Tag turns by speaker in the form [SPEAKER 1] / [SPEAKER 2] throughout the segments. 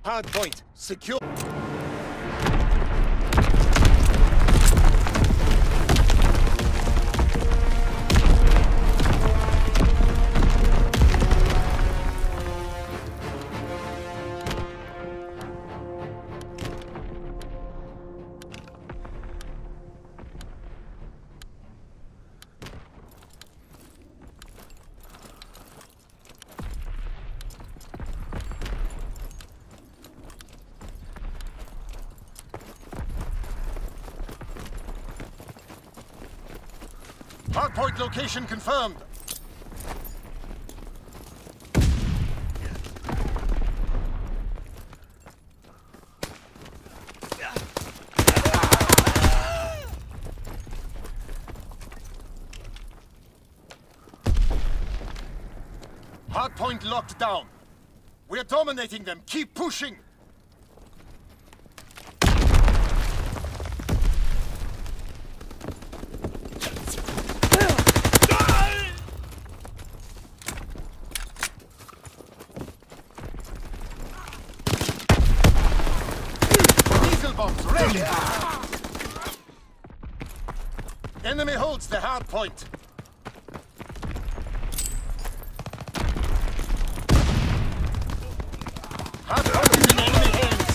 [SPEAKER 1] Hard point. Secure. Hardpoint location confirmed. Hardpoint locked down. We're dominating them. Keep pushing. Bombs ready! Enemy holds the hard point. Hard point is in enemy hands.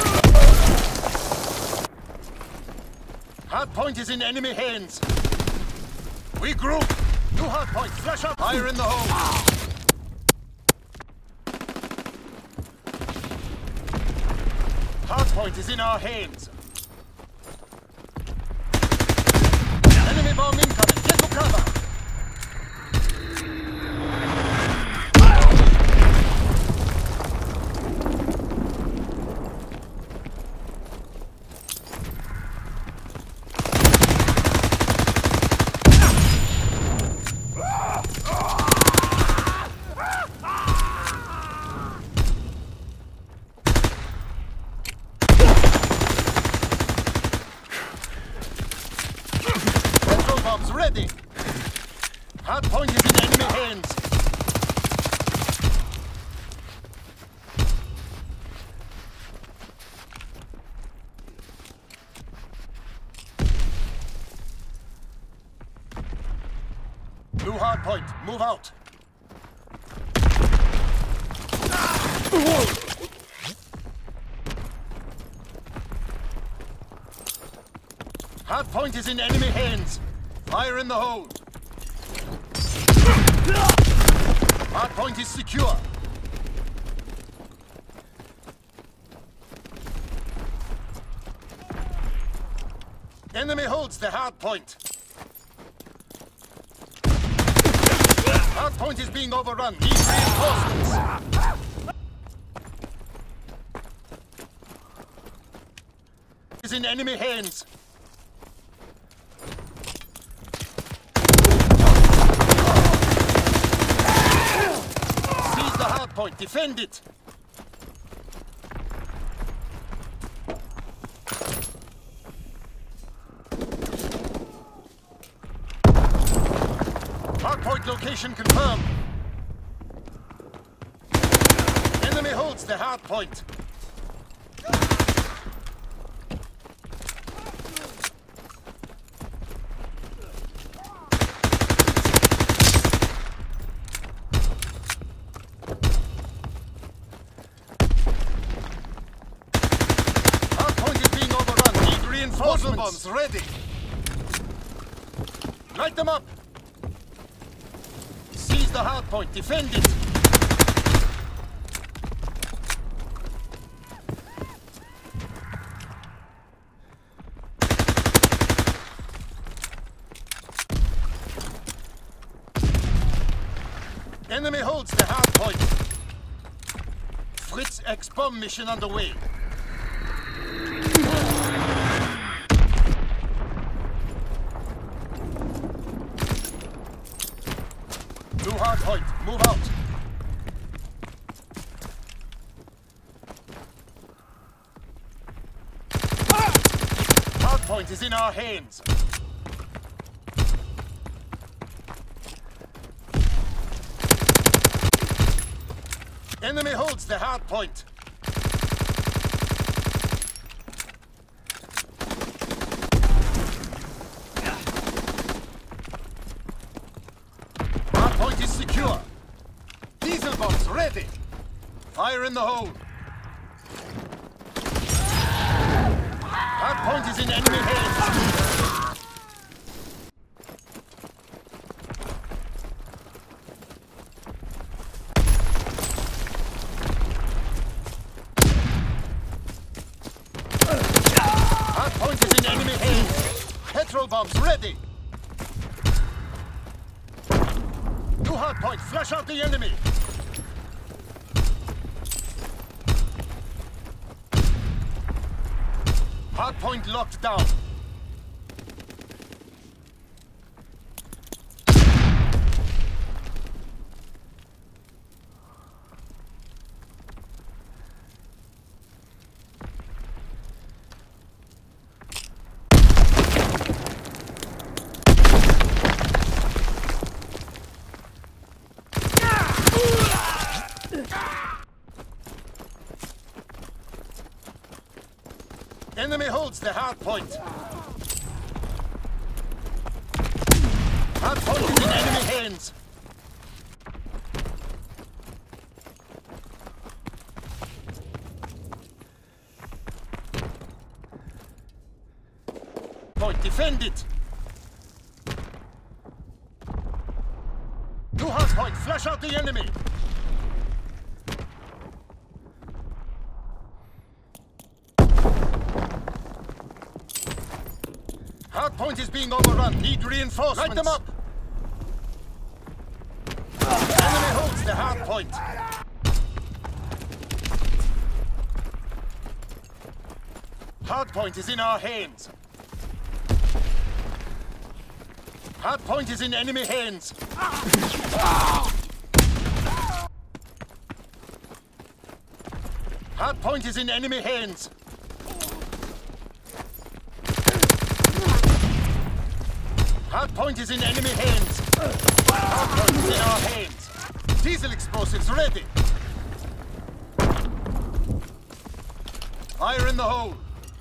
[SPEAKER 1] Hard point is in enemy hands. We group. New hard point. Flash up. Fire in the hole. Hardpoint is in our hands. Enemy bomb incoming. Get to cover. Bombs ready. Hardpoint is in enemy hands. New hardpoint. Move out. Hardpoint is in enemy hands. Fire in the hole. Hardpoint is secure. Enemy holds the hardpoint. Hardpoint is being overrun. Need reinforcements. Is in enemy hands. Point, defend it! Hardpoint location confirmed. Enemy holds the hardpoint. Reinforcements bombs ready. Light them up. Seize the hard point. Defend it. Enemy holds the hard point. Fritz X bomb mission underway. New hard point. Move out. Hard point is in our hands. Enemy holds the hard point. Fire in the hole! Hard point is in enemy hands! Hard point is in enemy hands! Petrol bombs ready! New hard point, flush out the enemy! Hard point locked down. Enemy holds the hard point. Hard point is in enemy hands. Point defended. New hard point, flush out the enemy. Hard point is being overrun. Need reinforcements. Light them up. Enemy holds the hard point. Hard point is in our hands. Hard point is in enemy hands. Hard point is in enemy hands. Hard point is in enemy hands. Hard point is in our hands. Diesel explosives ready. Fire in the hole.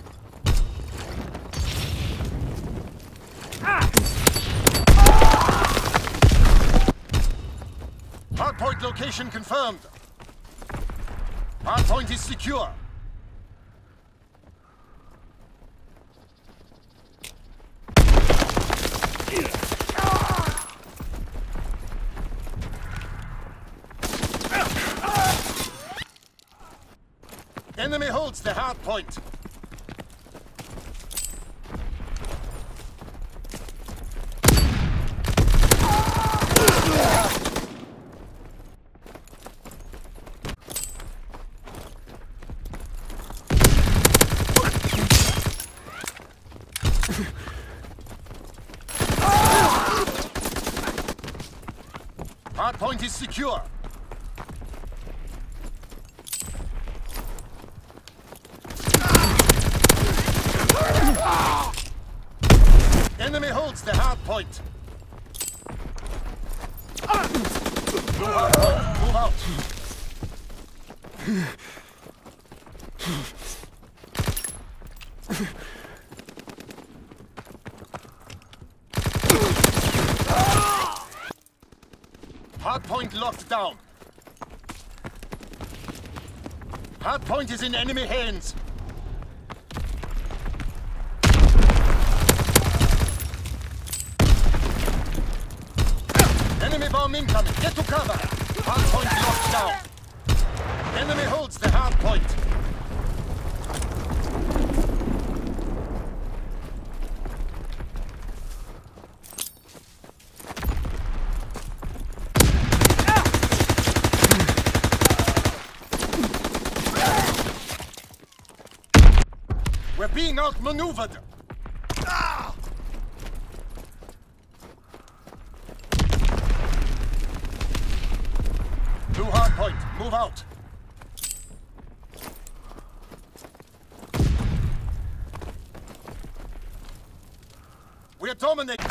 [SPEAKER 1] Hard point location confirmed. Hard point is secure. Enemy holds the hard point. Hard point is secure. Enemy holds the hard point. No hard point. Move out. Hard point locked down. Hard point is in enemy hands. Enemy bomb incoming. Get to cover. Hard point locked down. Enemy holds the hard point. We're being outmaneuvered. New hard point. Move out. We're dominating.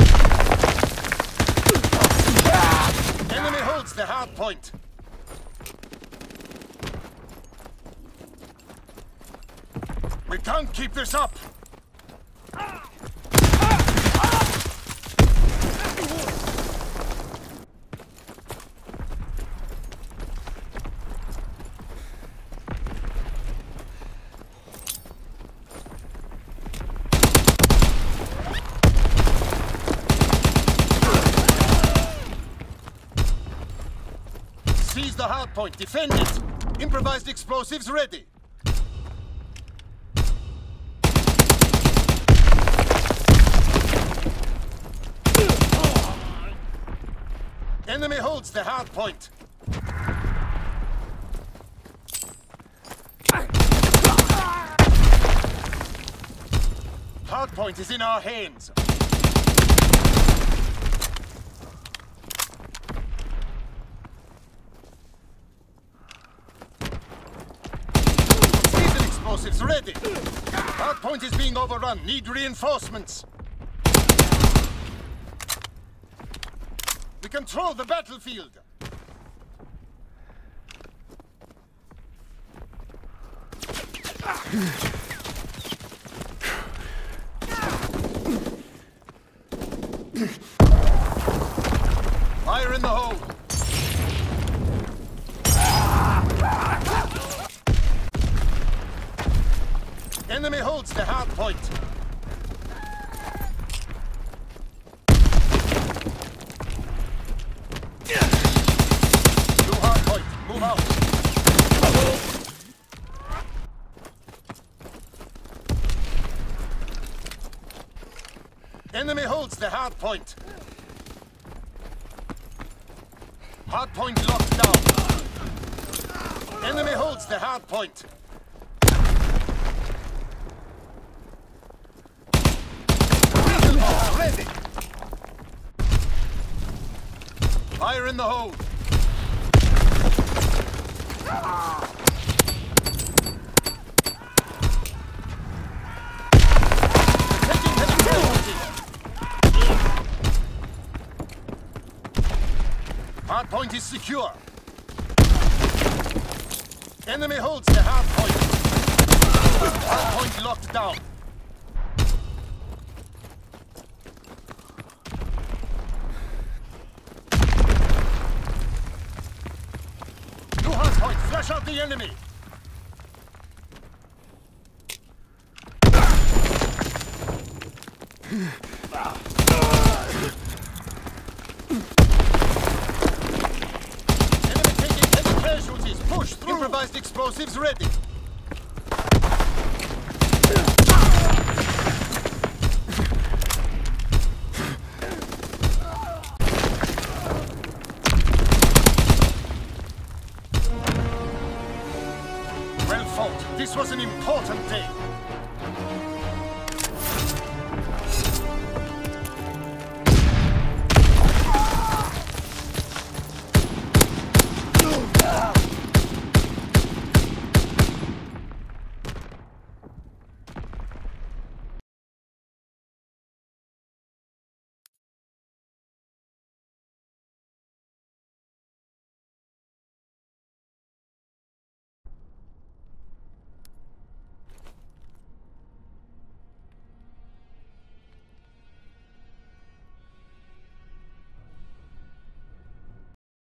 [SPEAKER 1] Enemy holds the hard point. We can't keep this up! hard point. Defend it. Improvised explosives ready. Enemy holds the hard point. Hard point is in our hands. Diesel explosives ready. Hard point is being overrun. Need reinforcements. We control the battlefield. Fire in the hole. Enemy holds the hard point. New hard point. Move out. Enemy holds the hard point. Hard point locked down. Enemy holds the hard point. Ready. Fire in the hole. Taking heavy casualties. Hard point is secure. Enemy holds the hard point. Hard point locked down. New hard point. Flush out the enemy. Push through! Improvised explosives ready! Well fought. This was an important day.